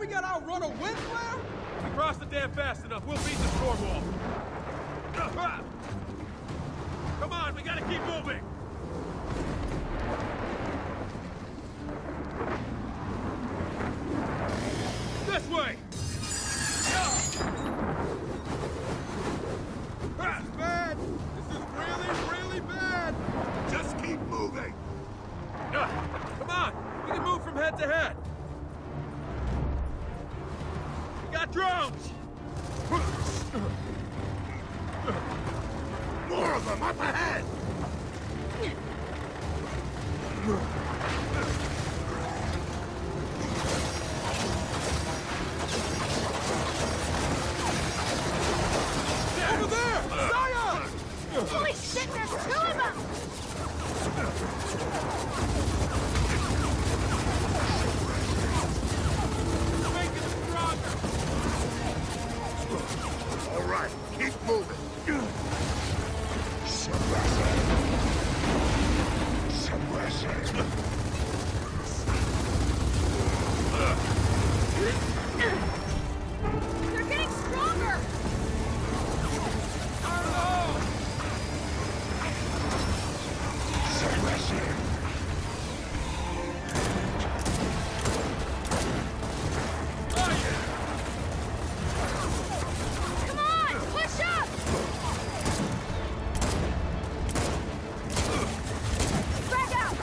we gotta outrun a wind flare? If we cross the dam fast enough, we'll beat the storm wall. Come on, we gotta keep moving! This way! This is bad! This is really, really bad! Just keep moving! Come on! We can move from head to head! We got drones! More of them up ahead! Over there! Zion! Holy shit, there's two of them! Make it stronger! All right, keep moving. Suppress it. Suppress it. They're getting stronger! Suppress it. Come on, push up! Back out!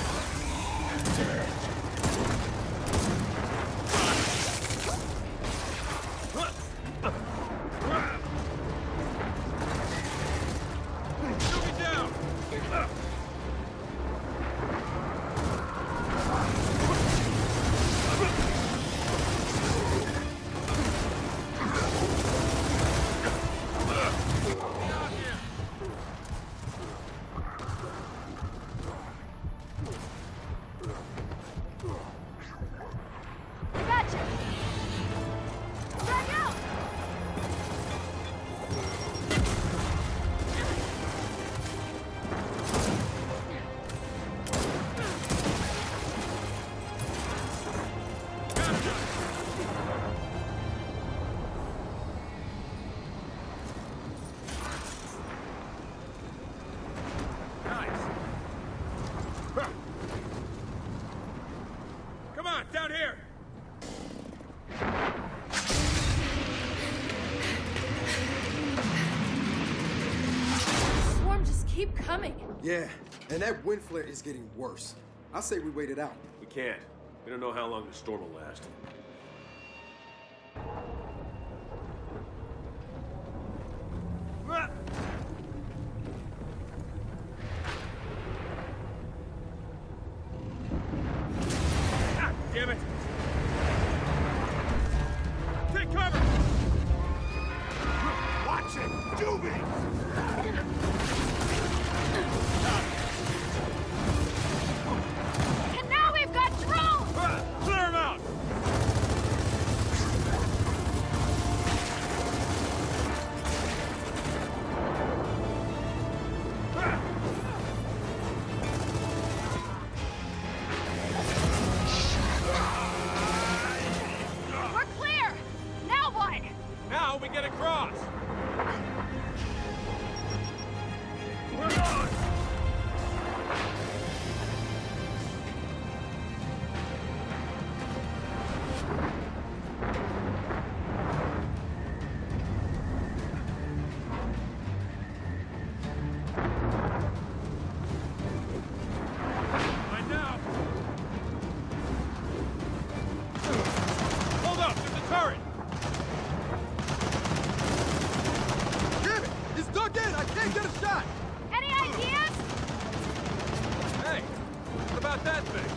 Shoot me down! Gotcha! Back out! Nice. Come on, down here! Swarm just keep coming. Yeah, and that wind flare is getting worse. I say we wait it out. We can't. We don't know how long the storm will last. Ah, damn it! Take cover! Watch it! Doobie! And now we've got drones! Clear him out! We're clear! Now what? Now we get across! Right now! Hold up! There's a turret! Damn it! It's dug in! I can't get a shot! Any ideas? Hey! What about that thing?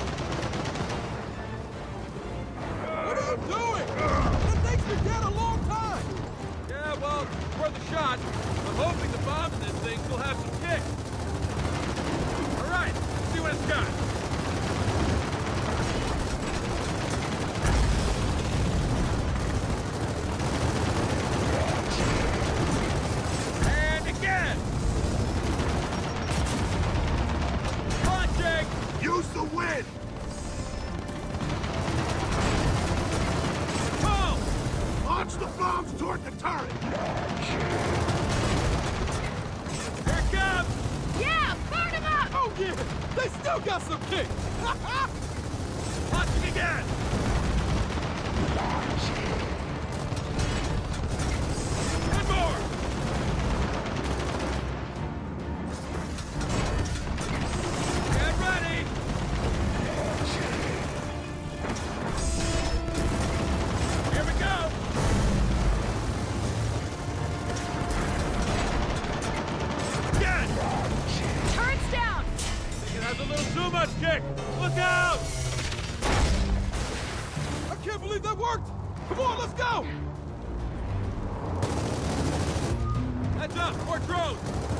What are you doing? That thing's been dead a long time! Yeah, well, it's worth a shot. I'm hoping the bombs in this thing still have some kick. All right, let's see what it's got. And again! Come on, Jake! Use the wind! bombs toward the turret! Here it comes! Yeah, burn him up! Oh yeah! They still got some kick! Launching again! And more! Get ready! Here we go! Again! Turret's down! Think it has a little too much kick! Look out! I can't believe that worked! Come on, let's go! Heads up! More drones!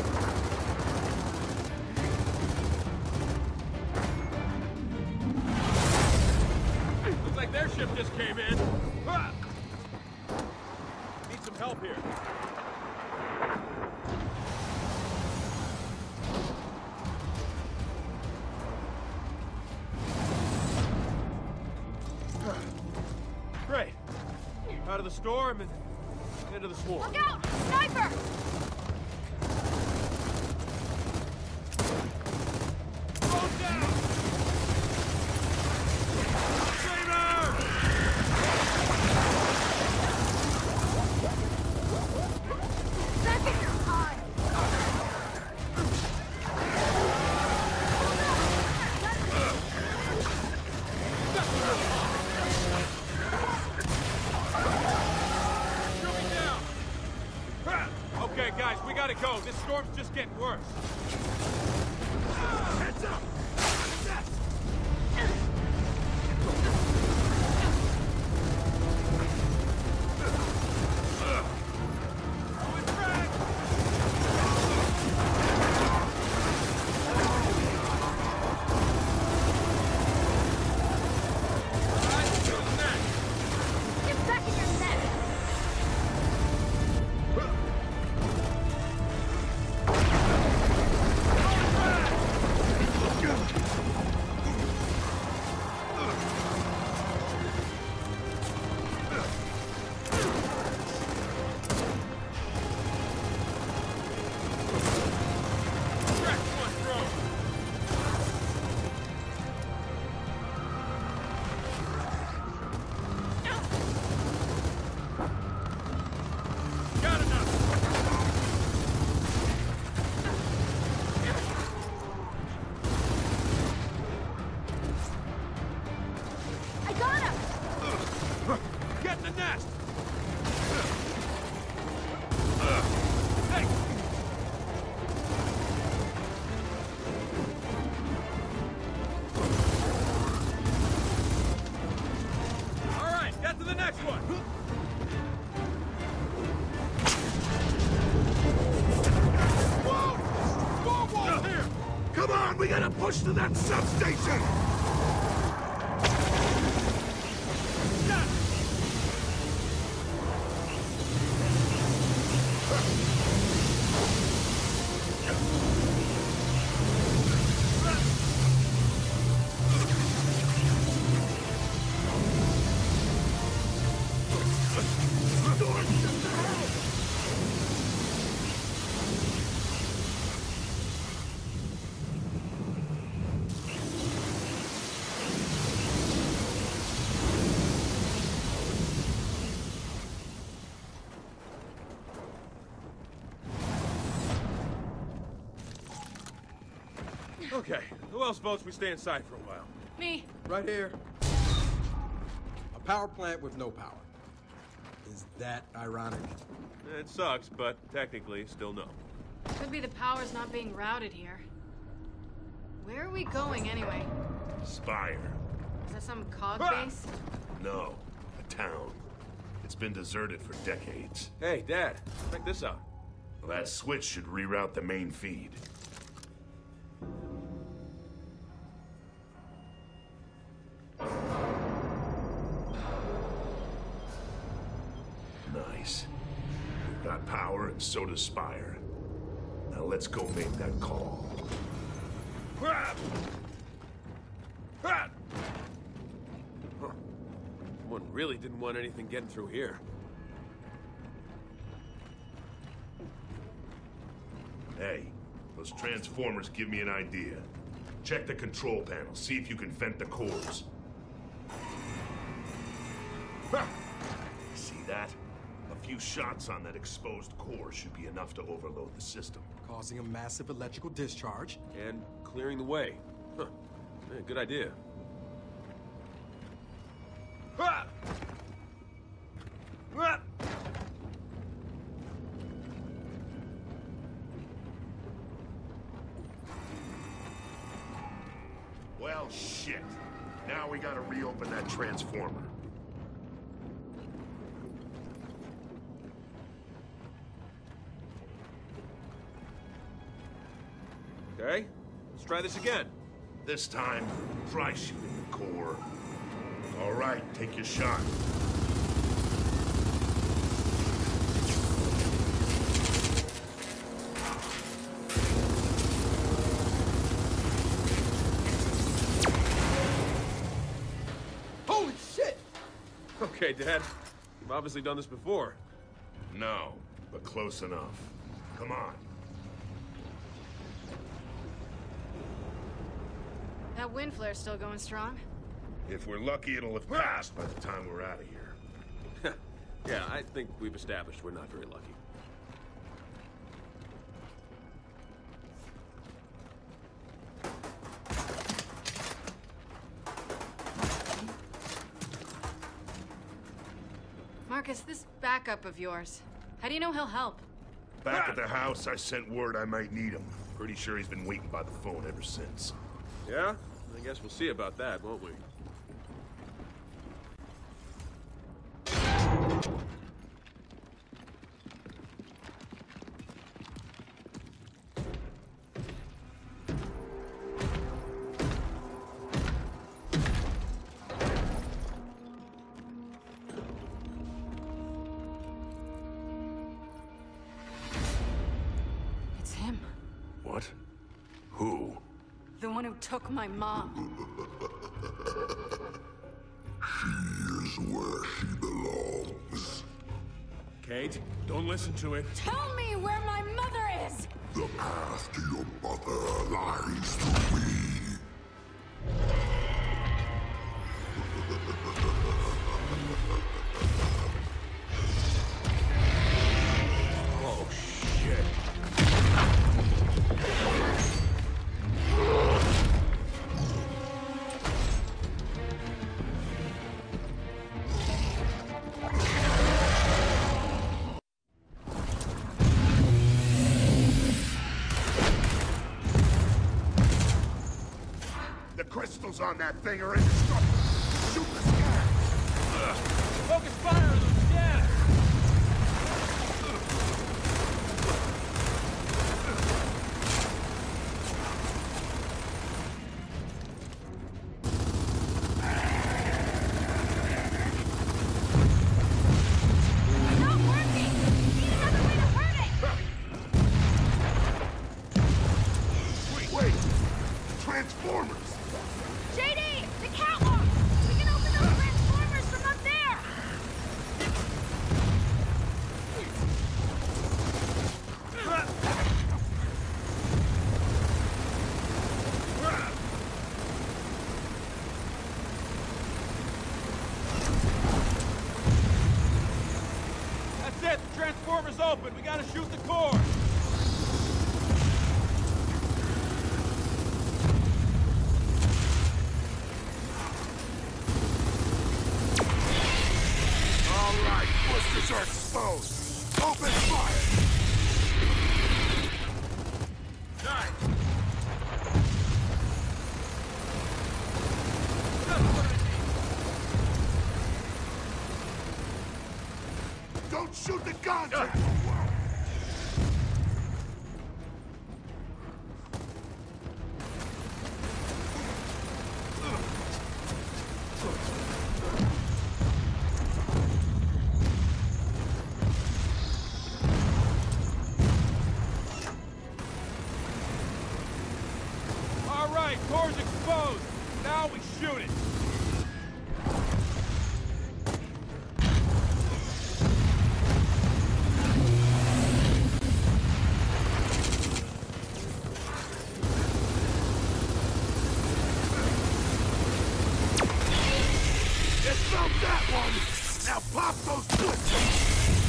Looks like their ship just came in. Ah! Need some help here. Great. Out of the storm and into the swarm. Look out! Sniper! Drone down! Screamer! Back in your eye! Shoot me down! Ah! Okay, guys, we gotta go. This storm's just getting worse. Heads up! Nest! Going frag! All right, who's next? Get back in your net! Crack one drone! Got enough! I got him! Get in the nest! Hey! All right, get to the next one! Whoa! Storm wall here! Come on, we gotta push to that substation! Got it! Okay, who else votes we stay inside for a while? Me. Right here. A power plant with no power. Is that ironic? It sucks, but technically, still no. Could be the power's not being routed here. Where are we going anyway? Spire. Is that some cog Ah! base? No, a town. It's been deserted for decades. Hey, Dad, check this out. Well, that switch should reroute the main feed. Nice. We've got power and so does Spire. Now let's go make that call. Crap! Crap! Huh. Someone really didn't want anything getting through here. Hey, those transformers give me an idea. Check the control panel, see if you can vent the cores. Ha! See that? A few shots on that exposed core should be enough to overload the system. Causing a massive electrical discharge. And clearing the way. Huh. Yeah, good idea. Ha! Ha! Well, shit. Now we gotta reopen that transformer. Okay, let's try this again. This time, try shooting the core. All right, take your shot. Holy shit! Okay, Dad. You've obviously done this before. No, but close enough. Come on. That wind flare's still going strong. If we're lucky, it'll have passed by the time we're out of here. Yeah, I think we've established we're not very lucky. Marcus, this backup of yours, how do you know he'll help? Back at the house, I sent word I might need him. Pretty sure he's been waiting by the phone ever since. Yeah? I guess we'll see about that, won't we? It's him. What? Who? The one who took my mom. She is where she belongs. Kate, don't listen to it. Tell me where my mother is! The path to your mother lies through me. Oh, shit. The crystals on that thing are indestructible. Shoot the sky. Focus fire on them, yeah! Not working! Need another way to hurt it! Wait! The Transformers! JD! The catwalk! We can open those transformers from up there! That's it! The transformer's open! We gotta shoot the core! All right, boosters are exposed. Open fire! Nice! Just what I need! Don't shoot the contact! All right, core's exposed. Now we shoot it. that one! Now pop those blisters!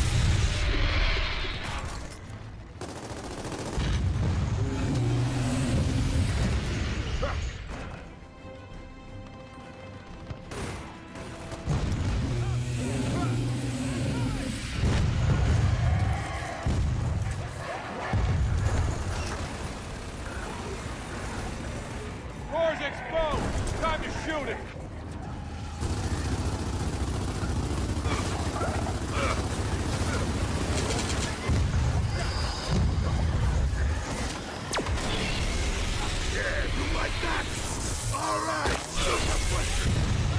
Core's exposed! Time to shoot it! Yeah, you like that? All right, super blister!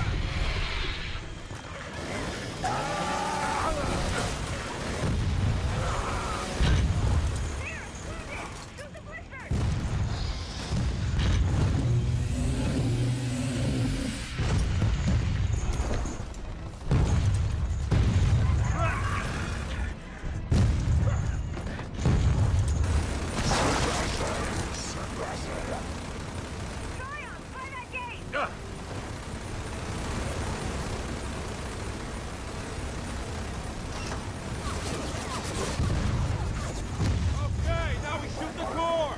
Okay, now we shoot the core!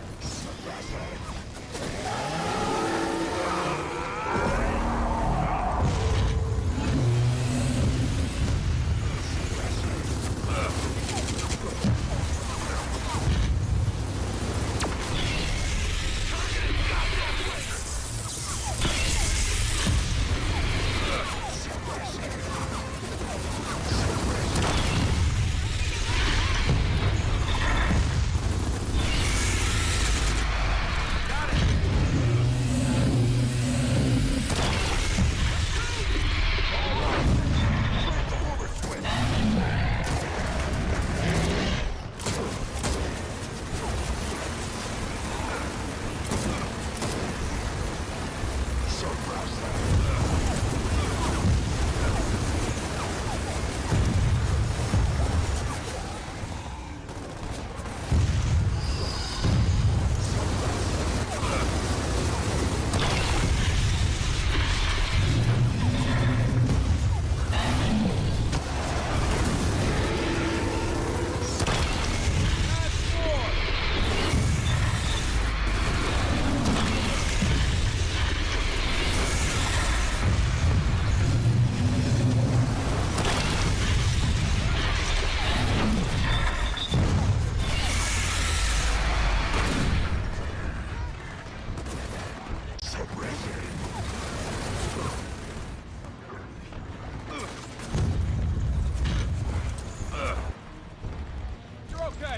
You're okay!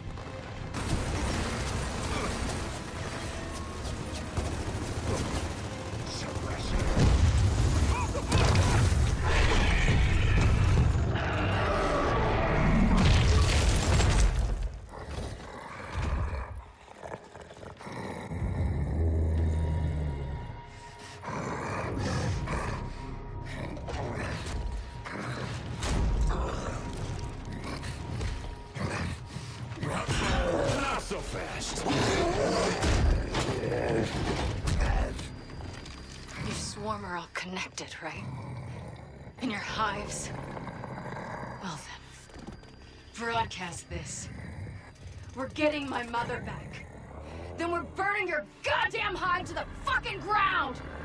Not so fast! You swarm are all connected, right? In your hives? Well then, broadcast this. We're getting my mother back. Then we're burning your goddamn hive to the fucking ground!